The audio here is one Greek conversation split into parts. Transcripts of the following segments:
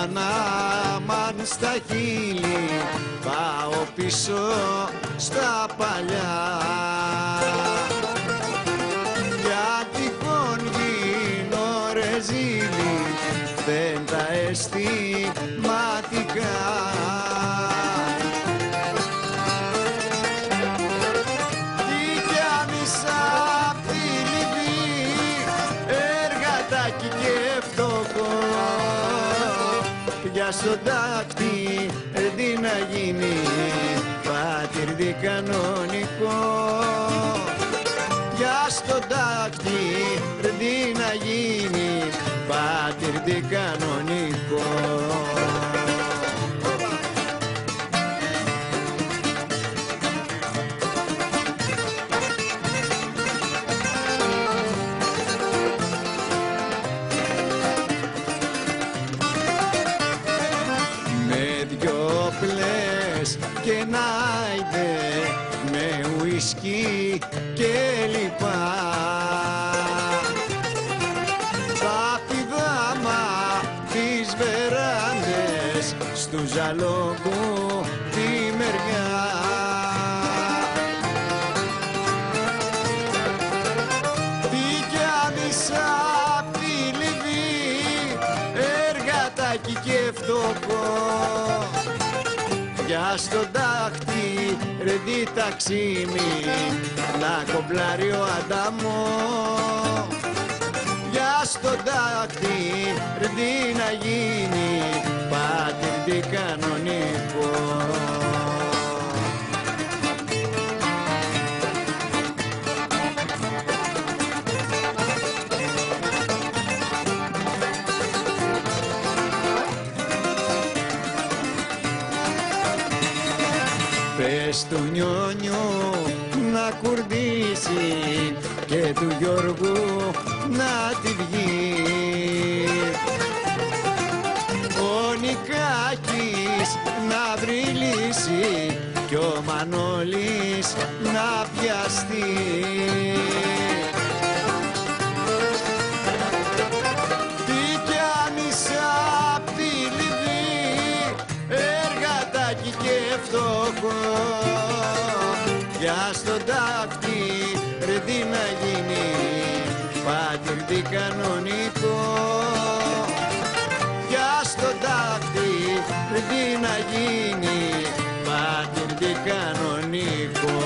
Πανάμαν στα χείλη, πάω πίσω στα παλιά. Για τυχόν γίνω ρεζίλη, δεν τα αισθηματικά. Τι κι αν είσαι απ' τη Λιβύη, εργατάκι και φτωχό, για στον τάκτη τι να γίνει, πατήρδι κανονικό. Για στον τάκτη τι να γίνει, πατήρδι κανονικό. Και νάιτε με ουίσκι και λοιπά, τα πηδάμα τις βεράντες στου ζαλόγκου τη μεριά. Τι κι αν είσαι απ' τη Λιβύη, εργατάκι και φτωχό, για στον τάχτη ρε δι ταξίμι, να κομπλάρει ο Ανταμό. Για στον τάχτη ρε δι να γίνει, πατήρδι κανονικό. Πες του Νιόνιου να κουρδίσει και του Γιώργου να τη βγει. Ο Νικάκης να βρει λύση κι ο Μανώλης να πιαστεί. Τι κι αν είσαι απ' τη Λιβύη, εργατάκι και φτωχό, για στον τάκτη ρε τι να γίνει, πατήρδι κανονικό. Για στον τάκτη ρε τι να γίνει, πατήρδι κανονικό.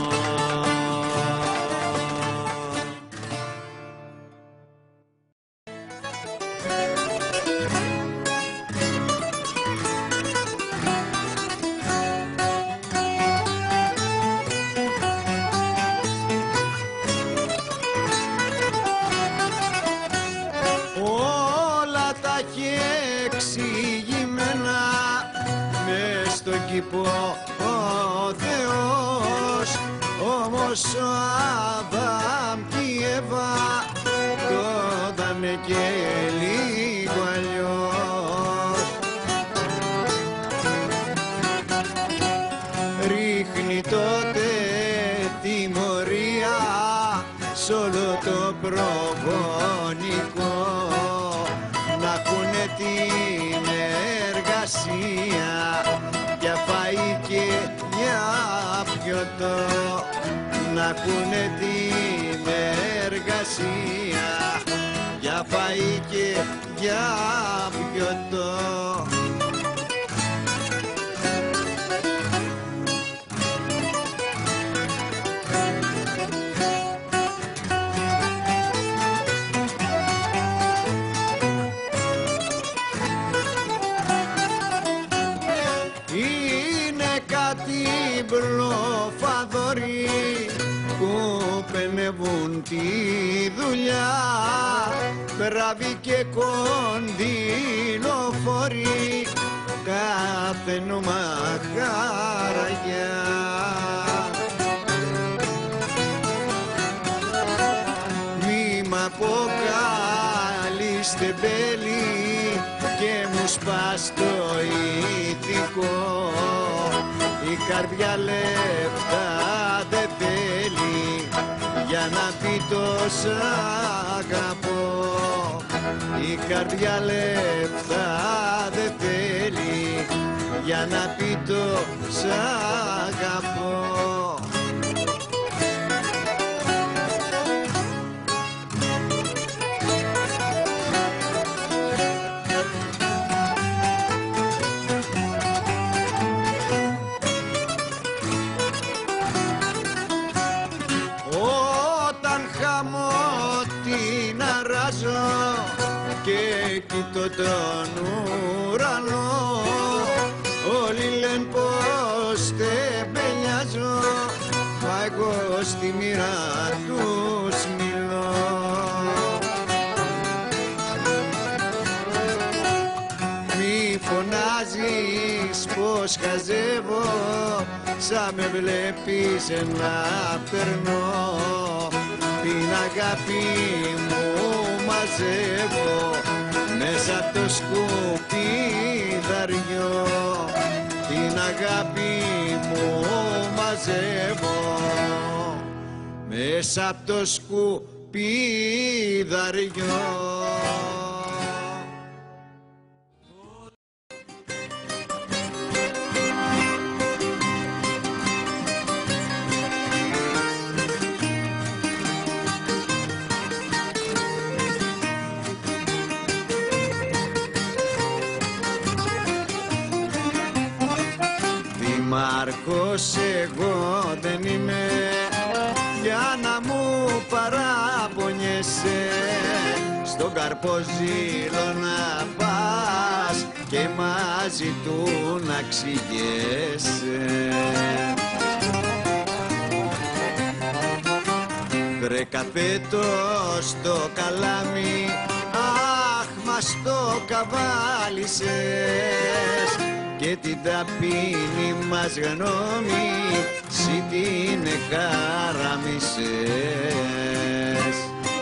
Ο Θεός, όμως ο Άδαμ κι η Εύα το δανε και λίγο αλλιώς. Ρίχνει τότε τιμωρία σ' όλο το προγονικό, να έχουνε την εργασία για φαΐ και για πιωτό, να ακούνε την εργασία για φαΐ και για πιωτό. Μπλοφαδόροι που πενεύουν τη δουλειά, μπράβοι και κοντιλοφόροι, κάθε νόμα χαραγιά. Μη μ' αποκαλείς τεμπέλη και μου σπάς το ηθικό, η καρδιά λεπτά δεν θέλει για να πει το σ' αγαπώ. Η καρδιά λεπτά δεν για να πει το σ' αγαπώ. Και κοιτώ τον ουρανό, όλοι λένε πως τεμπελιάζω, μα εγώ στη μοίρα τους μιλώ. Μη φωνάζεις πως χαζεύω, σαν με βλέπεις να περνώ, την αγάπη μου μαζεύω μέσα απ' το σκουπιδαριό, την αγάπη μου μαζεύω μέσα απ' το σκουπιδαριό. Μάρκος εγώ δεν είμαι για να μου παραπονιέσαι, στον καρποζήλο να πας και μαζί του να ξηγέσαι. Βρε καπέτο στο καλάμι, αχ μας το καβάλισες, και την ταπεινή μας γνώμη συ την εκάραμισες.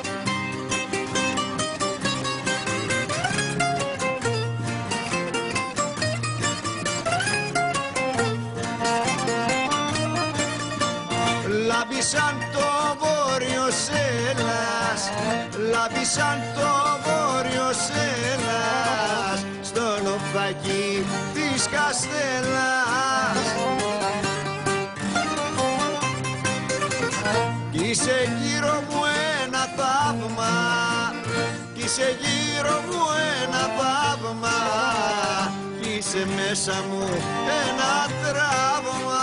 Λάμπει σαν το βόρειο σέλας, λάμπει σαν το βόρειο σέλας, στο νοφάκι της Καστέλας. Κι είσαι γύρω μου ένα θαύμα, κι είσαι γύρω μου ένα θαύμα, κι είσαι μέσα μου ένα τραύμα.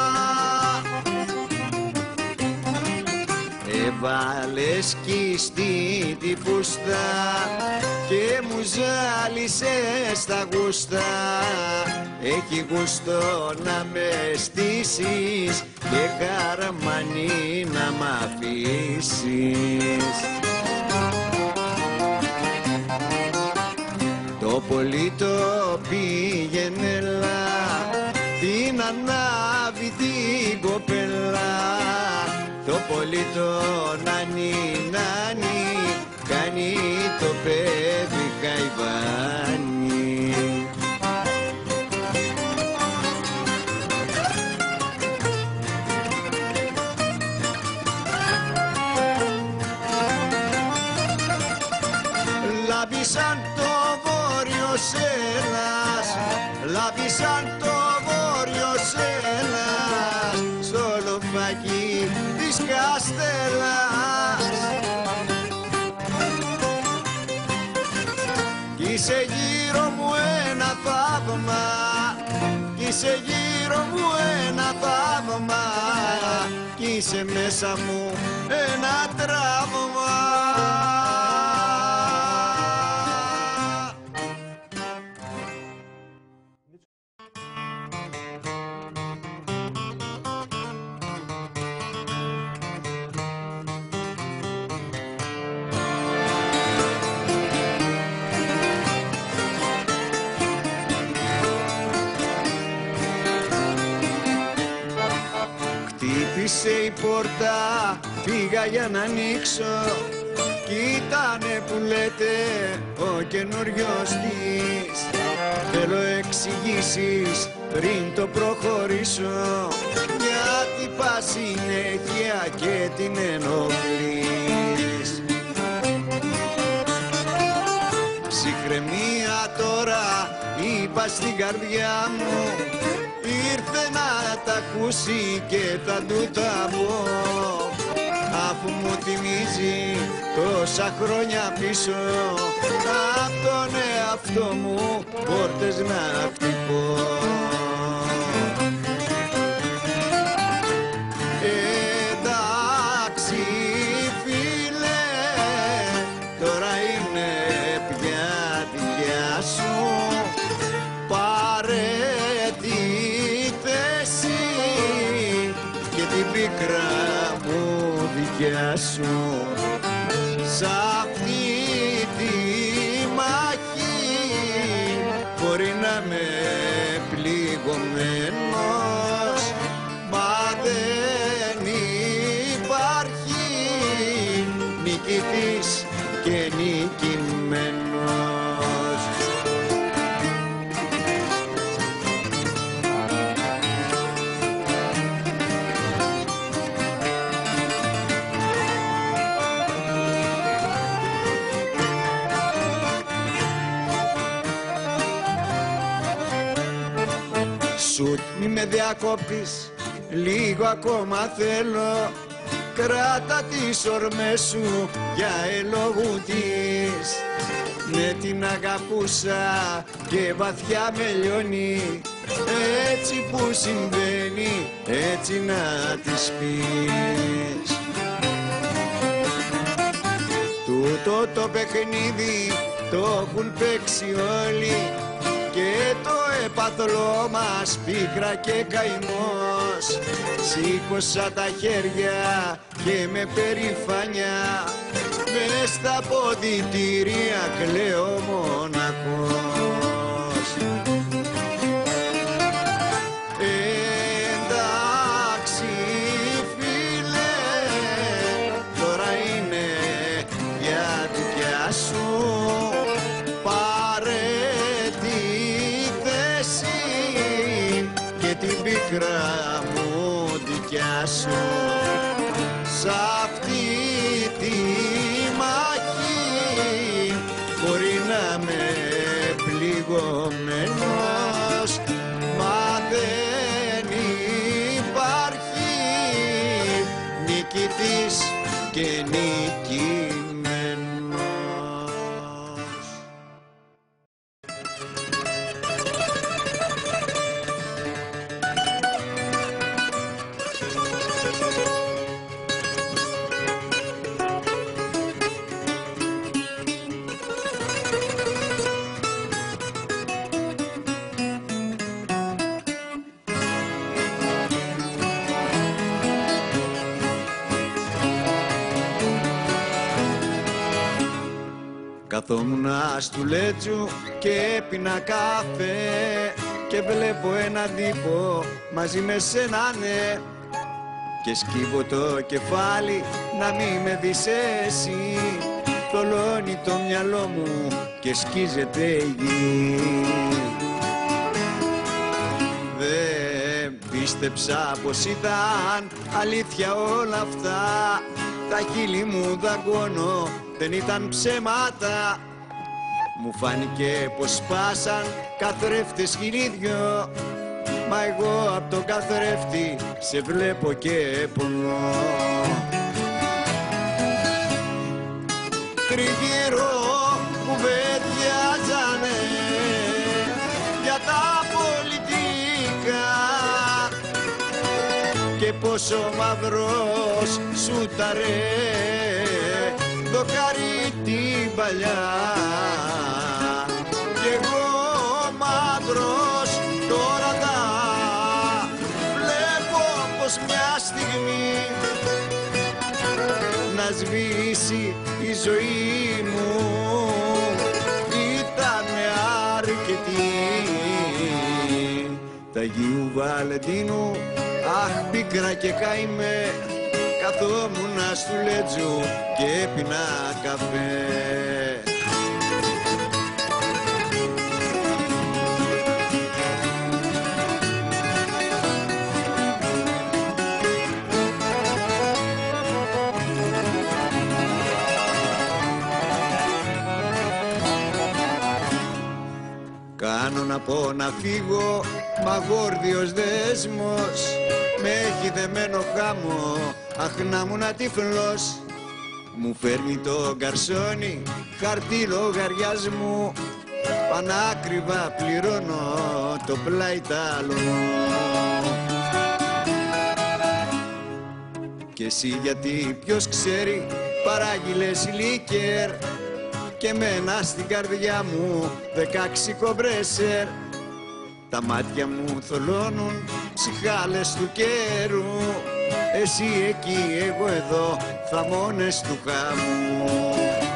Έβαλες σκιστή τη φούστα και μου ζάλισες τα γούστα, έχει γούστο να με στήσεις και χαρμανή να μ' αφήσεις. Το πολύ το πήγαινελα, την ανάβει την κοπέλα, το πολύ το νάνι νάνι, κάνει το παιδί καϊβάνι. Λάμπει σαν το βόρειο σέλας, λάμπει σαν το βόρειο σέλας, στο λοφάκι της Καστέλας. Κι είσαι γύρω μου ένα θαύμα, κι είσαι γύρω μου ένα θαύμα, κι είσαι μέσα μου ένα τραύμα. Χτύπησε η πόρτα, πήγα για να ανοίξω, κοίτανε που λέτε ο καινούριος της. Θέλω εξηγήσεις πριν το προχωρήσω, γιατί πας συνέχεια και την ενοχλείς. Ψυχραιμία τώρα είπα στην καρδιά μου, ήρθε να τα ακούσει και θα του τα πω. Αφού μου θυμίζει τόσα χρόνια πίσω, απ' τον εαυτό μου πόρτες να χτυπώ. Εντάξει φίλε, τώρα είναι πια δικιά σου, πάρε τη θέση και την πίκρα μου δικιά σου. Σ' αυτή τη μάχη μπορεί να με πληγωμένος, μα δεν υπάρχει νικητής και νικημένος. Σουτ μη με διακόπτεις, λίγο ακόμα θέλω, κράτα τις ορμές σου για ελόγου της. Ναι, την αγαπούσα και βαθιά με λιώνει, έτσι που συμβαίνει έτσι να της πεις. Τούτο το παιχνίδι το έχουν παίξει όλοι και το έπαθλό μας πίκρα και καημός. Σήκωσα τα χέρια και με περηφάνια μες στα ποδητήρια κλαίω μοναχός. Εντάξει φίλε, τώρα είναι για δικιά σου, πάρε τη θέση και την πίκρα μου δικιά σου. Σ' αυτή τη μάχη μπορεί να με πληγωμένος, μα δεν υπάρχει νικητής και νικημένος. Καθόμουνα στου Λέτσου και έπινα καφέ και βλέπω έναν τύπο μαζί με σένα, ναι, και σκύβω το κεφάλι να μη με δεις εσύ. Θολώνει το μυαλό μου και σκίζεται η γη. Δεν πίστεψα πως ήταν αλήθεια όλα αυτά, τα χείλη μου δαγκώνω, δεν ήταν ψέματα. Μου φάνηκε πως σπάσαν καθρέφτες χιλίδιο, μα εγώ απ' τον καθρέφτη σε βλέπω και πονώ. Τριγύρω κουβεντιάζανε για τα πολιτικά και πόσο μαυρός σούταρε δοκάρι την παλιά, κι εγώ μαύρος τώρα τα βλέπω πως μια στιγμή να σβήσει η ζωή μου ήταν αρκετή. Τα Αγίου Βαλεντίνου, αχ πίκρα και καημέ, καθόμουνα στου Λέτζου και έπινα καφέ. Κάνω να πω να φύγω, μα γόρδιος δέσμος με έχει δεμένο χάμω, αχ να μου να τύφλος. Μου φέρνει το γκαρσόνι χαρτί λογαριασμού, πανάκριβα πληρώνω το πλάι τάλωνο. Και εσύ γιατί ποιος ξέρει παράγγειλες λίκερ και μένα στην καρδιά μου 16 κομπρέσερ. Τα μάτια μου θολώνουν ψυχάλες του καιρού, εσύ εκεί, εγώ εδώ, θαμώνες του χαμού.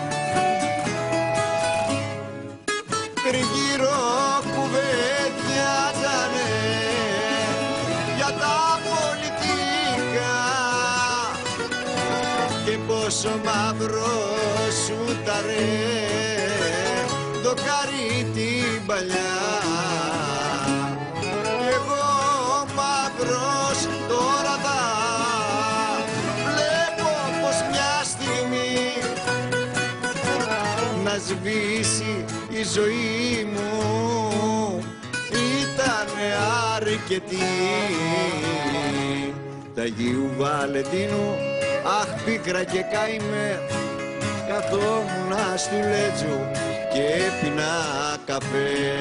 Τριγύρω κουβέντιαζανε για τα πολιτικά και πόσο μαύρο σου τα ρε δοκάρι την παλιά. Κι εγώ μαύρος τώρα θα βλέπω πως μια στιγμή να σβήσει η ζωή μου ήτανε αρκετή. Τα Αγίου Βαλεντίνου, αχ πίκρα και κάημε, καθόμουνα στου Λέτζου και έπινα καφέ.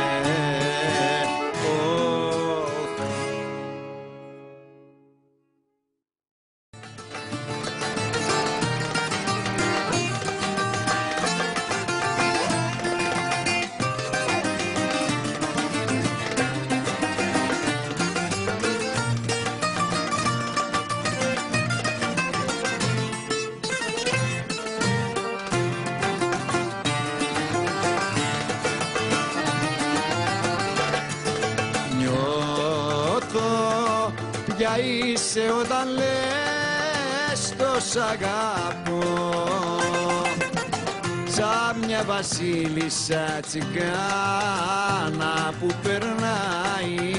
Ποια είσαι όταν λες το σ' αγαπώ, σαν μια βασίλισσα τσιγκάνα που περνάει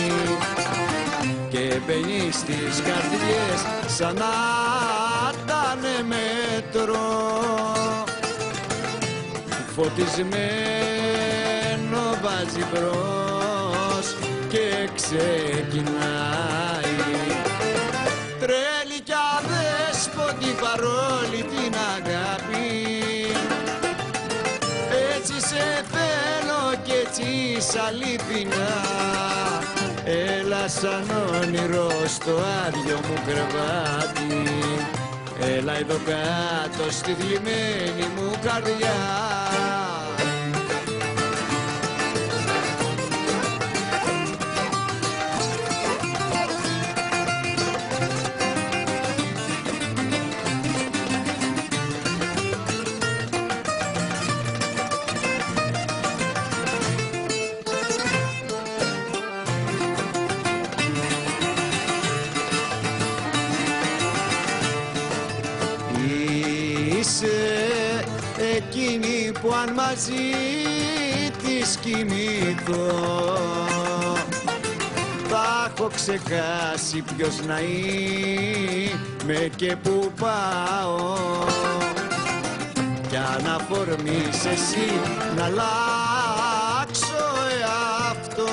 και μπαίνει στις καρδιές σαν να τανε μέτρο, φωτισμένο βάζει μπρος και ξεκινάει. Τρέλη κι αδέσποτη παρόλη την αγάπη, έτσι σε θέλω κι έτσι σ' αλήθινα, έλα σαν όνειρο στο άδειο μου κρεβάτι, έλα εδώ κάτω στη θλιμμένη μου καρδιά. Είσαι εκείνη που αν μαζί της κοιμηθώ θα έχω ξεχάσει ποιος να είμαι και που πάω, κι αν αφορμείς εσύ να αλλάξω εαυτό,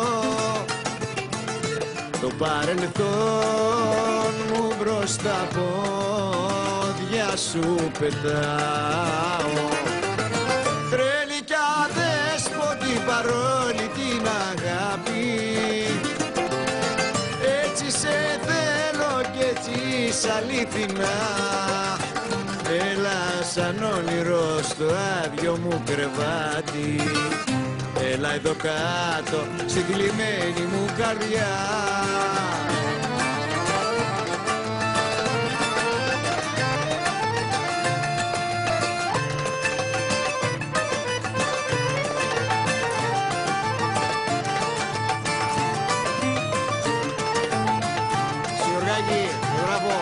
το παρελθόν μου μπροστά πόδια σου πετάω. Τρέλη κι αδέσποτη παρόλη την αγάπη, έτσι σε θέλω κι έτσι σ' αλήθινα, έλα σαν όνειρο στο άδειο μου κρεβάτι, έλα εδώ κάτω στη θλιμμένη μου καρδιά. Μπράβο.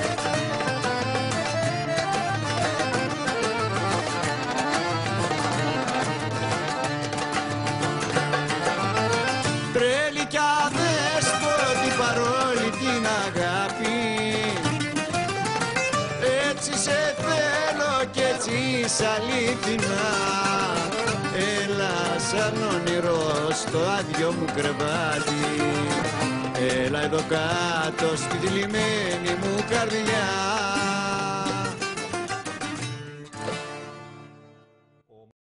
Τρέλη κι αδέσποτη παρόλη την αγάπη, έτσι σε θέλω κι έτσι σ' αλήθινα, έλα σαν όνειρο στο άδειο μου κρεβάτι. Έλα εδώ κάτω στη θλιμμένη μου καρδιά,